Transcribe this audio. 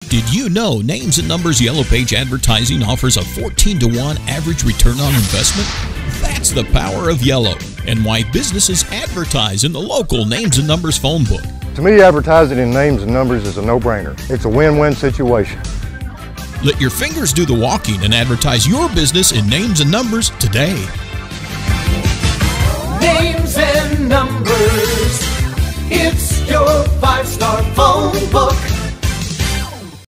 Did you know Names and Numbers Yellow Page Advertising offers a 14-to-1 average return on investment? That's the power of Yellow and why businesses advertise in the local Names and Numbers phone book. To me, advertising in Names and Numbers is a no-brainer. It's a win-win situation. Let your fingers do the walking and advertise your business in Names and Numbers today.